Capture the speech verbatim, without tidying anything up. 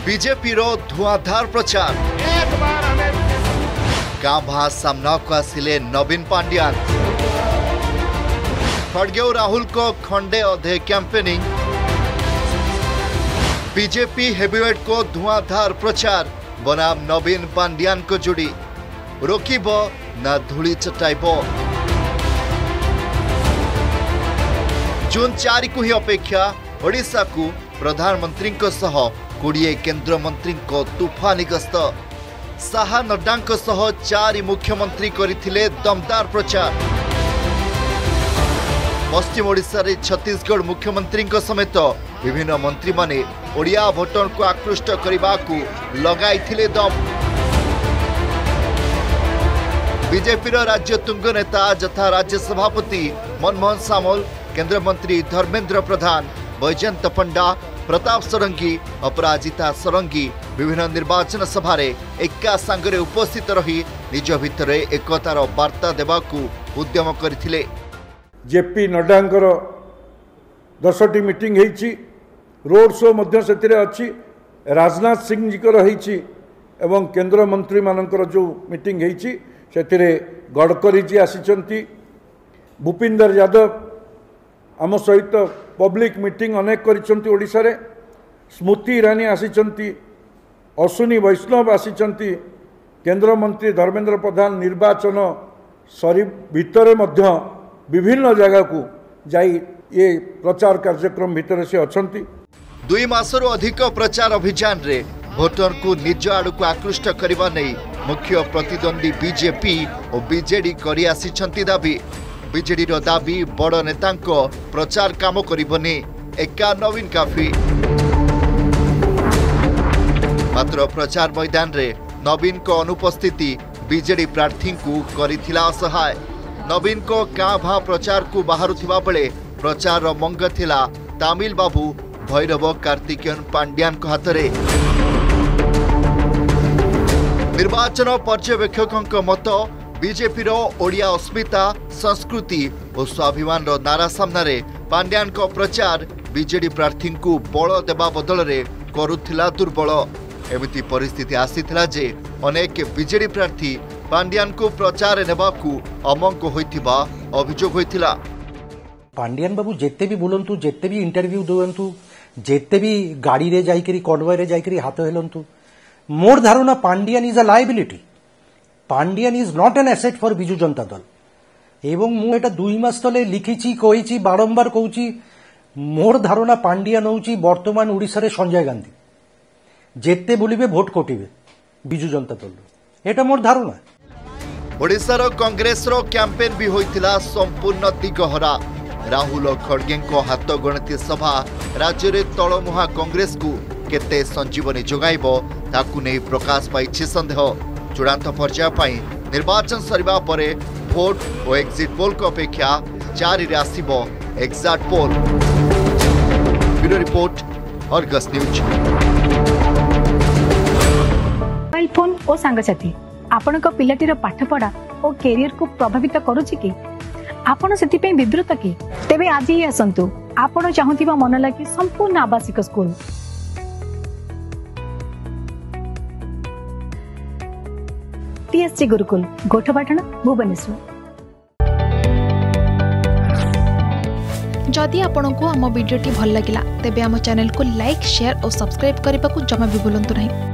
BJP रो धुआंधार प्रचार गाँ भा सामना को आसिले नवीन पांड्यान खड़गे राहुल को खंडे अधे कैंपेनिंग बीजेपी हेवीवेट को धुआंधार प्रचार बनाम नवीन पांड्यान को जोड़ी रोकिब ना धूली चटाइब जून चार को ही अपेक्षा ओडिशा को प्रधानमंत्री सह कोड़े केंद्र मंत्री को तूफानी गस्त साहा नड्डा सह चारि मुख्यमंत्री करथिले दमदार प्रचार पश्चिम ओडिशा रे छत्तीसगढ़ मुख्यमंत्री समेत विभिन्न मंत्री माने ओडिया भोटर को आकृष्ट करने को लगाइथिले दम बीजेपी राज्य तुंग नेता यथा राज्य सभापति मनमोहन सामल केंद्र मंत्री धर्मेंद्र प्रधान बैजयंत पंडा प्रताप सरंगी अपराजिता सरंगी विभिन्न निर्वाचन सभा एका सांगरे उपस्थित रही निज भितर एकतार वार्ता देवाकू उद्यम करथिले। जेपी नड्डांकर दसटी मीटिंग हेछि रोड शो मध्य सेतिरे अछि राजनाथ सिंह जी कर हेछि एवं केंद्र मंत्री मानकर जो मीटिंग हेछि सेतिरे गडकरी जी आसीचंती भूपिंदर यादव आम सहित पब्लिक मीटिंग अनेक करिसंती ओडिशा रे स्मृति ईरानी आसीचंती अश्विनी वैष्णव आसीचंती केंद्र मंत्री धर्मेंद्र प्रधान निर्वाचन सरी भितर मध्य विभिन्न जगह को जाई ये प्रचार कार्यक्रम भितर से अछंती दुई मासरु अधिक प्रचार अभियान रे भोटर को निज आड़ को आकृष्ट करबा नै मुख्य प्रतिद्वंदी बीजेपी और बीजेडी करी आसीचंती दाबी बीजेडी रो दाबी बड़ नेतांको प्रचार काम करिबनी एका नवीन काफी मात्र प्रचार मैदान रे नवीन को अनुपस्थिति बीजेडी प्रार्थी को करिथिला असहाय नवीन को काँ भा प्रचार को बाहरुथिबा बेले प्रचार मंग थिला तामिल बाबू भैरव कार्तिकेयन पांड्यान को हाथ रे निर्वाचन पर्यवेक्षकों मत बीजेपी रो ओडिया अस्मिता संस्कृति और स्वाभिमान रो नारा सामने पांड्यान को प्रचार बीजेडी प्रार्थी को बल देवा बदल रे करुथिला दुर्बल एमिति परिस्थिति आसीथिला जे अनेक बीजेडी प्रार्थी पांड्यान को प्रचार नेबाकू अमंक होइथिबा अभियोग होइथिला। पांड्यान बाबू जेते भी बोलंतु जेते भी इंटरव्यू दोयंतु जेते भी गाड़ी रे जाइकरी कॉन्वॉय रे जाइकरी हाथ हेलंतु मोर धारणा Pandian is a liability Pandian is not an asset for Biju Janata Dal एवं मु एटा दुई मास तले लिखिछि कहिछि बारंबार कहूछि मोर धारणा पांड्यान होउछि वर्तमान ओडिसा रे संजय गांधी जेते बोलिबे भोट कोटिबे बिजू जनता दल एटा मोर धारणा। ओडिसा रो कांग्रेस रो कैंपेन भी होइतिला संपूर्ण दिगहरा राहुल खड़गे को हाथ गणती सभा राज्य रे तळमुहा कांग्रेस को केते संजीवनी जोगाइबो ताकू नै प्रकाश पाइछि संदेह चूड़ांत पर्याय पाई निर्वाचन सरिबा परे भोट और एक्जिट पोल को अपेक्षा चारि रे आसीबो exact poll. Bureau report Argus news. Mobile phone और सांगसाथी आपण को पिलाटीर पाठपढ़ा और कैरियर को प्रभावित करूछि कि आपण सेति पे विब्रत कि तेबे आज ही आसंतु आपण चाहुथिबा मन लागी संपूर्ण आवासिक स्कूल टीएससी गुरुकुल गोठपाटण भुवनेश्वर। जदि आपंक आम भिडी भल लगा तेब आम चैनल को लाइक शेयर और सब्सक्राइब करने को जमा भी भूलु नहीं।